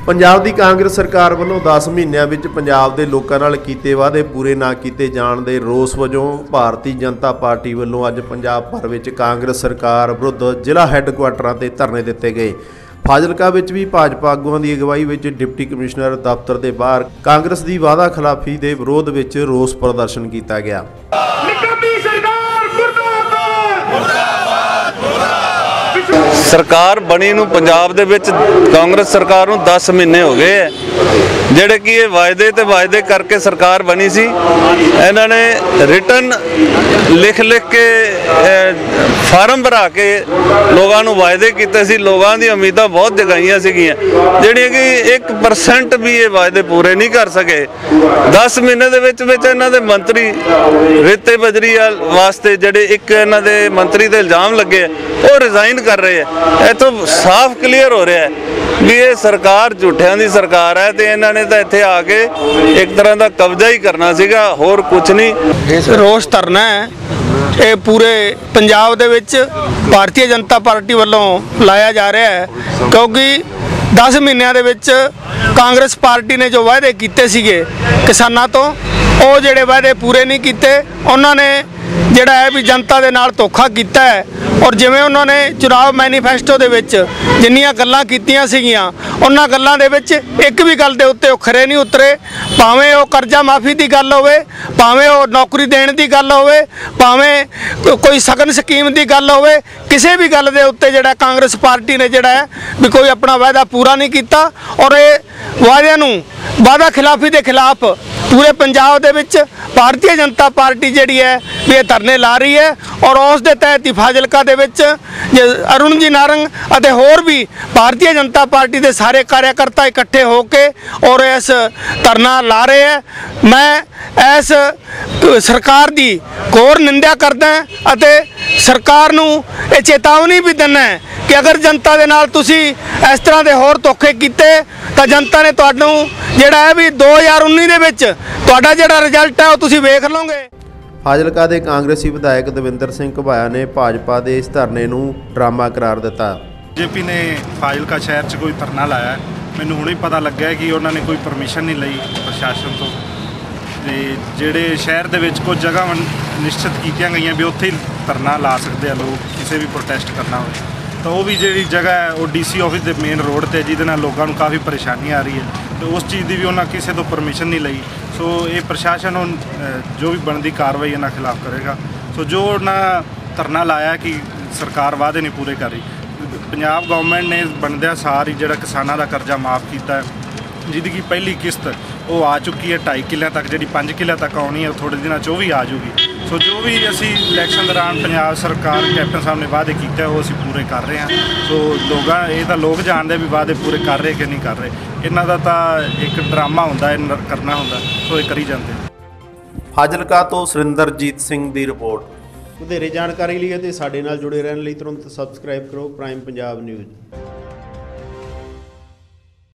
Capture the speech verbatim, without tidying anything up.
पंजाब दी कांग्रेस सरकार वालों दस महीनों में पंजाब के लोगों नाल कीते वादे पूरे ना किए जाण दे रोस वजों भारतीय जनता पार्टी वालों अज पंजाब भर में कांग्रेस सरकार विरुद्ध जिला हैडकुआटरां ते धरने दिते गए। फाजिलका विच भी भाजपा आगुआं दी अगवाई विच डिप्टी कमिश्नर दफ्तर के बाहर कांग्रेस की वादा खिलाफी के विरोध विच रोस प्रदर्शन किया गया। सरकार बनी नूं पंजाब दे विच कांग्रेस सरकार नूं दस महीने हो गए है जिहड़े कि ये वायदे ते वायदे करके सरकार बनी सी। इन्हां ने रिटन लिख लिख के फार्म भरा के लोगों नूं वायदे कीते सी। लोगों दी उम्मीदां बहुत जगाईयां सीगियां जिहड़ियां कि एक परसेंट भी ये वायदे पूरे नहीं कर सके। दस महीने दे विच विच इन्हां दे मंत्री रेते बजरी वास्ते जिहड़े एक इन्हां दे मंत्री दे इल्जाम लगे वो रिजाइन कर रहे हैं। ये तो साफ क्लीयर हो रहा है भी ये सरकार झूठियां दी सरकार है ते इन्हां ने तो इत्थे आके एक तरह का कब्जा ही करना सीगा, होर कुछ नहीं। रोस धरना है ये पूरे पंजाब दे विच भारतीय जनता पार्टी वालों लाया जा रहा है क्योंकि दस महीनों दे विच कांग्रेस पार्टी ने जो वायदे कीते सीगे किसानां तो वो जिहड़े वायदे पूरे नहीं कीते। उन्होंने जिहड़ा है भी जनता दे नाल धोखा कीता है और जिवें उन्होंने चुनाव मैनीफेस्टो दे विच जिन्नियां गल्लां कीतियां सीगियां उन्हां गल्लां दे विच एक भी गल दे उत्ते ओ खरे नहीं उतरे। भावें वो कर्जा माफ़ी की गल होवे, भावें वो नौकरी देने की गल होवे, भावें कोई सगन स्कीम की गल होवे, किसी भी गल दे उत्ते जिहड़ा कांग्रेस पार्टी ने जिहड़ा है भी कोई अपना वायदा पूरा नहीं किया और ये वायदे नूं वादा खिलाफी के खिलाफ पूरे पंजाब दे विच भारतीय जनता पार्टी जिहड़ी है भी ये धरने ला रही है और उस दे तहत ही फाजिलका दे विच अरुण जी नारंग अते होर भी भारतीय जनता पार्टी के सारे कार्यकर्ता इकट्ठे होके और इस धरना ला रहे हैं। मैं इस सरकार की घोर निंदा करदा अते सरकार नूं ये चेतावनी भी दिंदा है कि अगर जनता दे नाल तुसी इस तरह के होर धोखे कीते तो जनता ने तुहानूं जिहड़ा है भी दो हज़ार उन्नीस दे विच तुहाडा जिहड़ा रिजल्ट है वो तुसी वेख लोगे। फाजिलका के कांग्रेसी विधायक दविंदर सिंह घबाया ने भाजपा के इस धरने नूं ड्रामा करार दिता। बीजेपी ने फाजिलका शहर च कोई धरना लाया, मैनूं हुणे पता लग्या कि उन्होंने कोई परमिशन नहीं लई प्रशासन तो। ते जिहड़े शहर दे विच कुछ जगह निश्चित कीतियां गईयां भी उत्थे ही धरना ला सकते हैं लोग, किसी भी प्रोटेस्ट करना हो तो वो भी जी जगह है वो डी सी ऑफिस के मेन रोड पर जिहदे नाल लोगों को काफ़ी परेशानी आ रही है तो उस चीज़ की भी उन्होंने किसी तो परमिशन नहीं लई। सो ये प्रशासन उन जो भी बनती कार्रवाई इन्होंने खिलाफ करेगा। सो जो उन्हें धरना लाया कि सरकार वादे नहीं पूरे कर रही, पंजाब गवर्नमेंट ने बनदिया सार ही जिहड़ा किसानों का कर्जा माफ़ किया है जिहदी की पहली किस्त वो आ चुकी है ढाई किलियां तक, जी पाँच किलियां तक आनी है थोड़े दिनों वो भी आ जाऊगी। सो जो भी असी इलैक्शन दौरान पंजाब सरकार कैप्टन साहब ने वादे किए वो असी पूरे कर रहे हैं। सो लोग ये तो लोग जानते भी वादे पूरे कर रहे कि नहीं कर रहे, इन्हों का तो एक ड्रामा होंदा करना होंदा सो ये करी जाते। फाजिलका तो सुरिंदरजीत सिंह की रिपोर्ट। ਵਧੇਰੇ जानकारी लिए तो साडे नाल जुड़े रहने लिए तुरंत सबसक्राइब करो प्राइम पंजाब न्यूज़।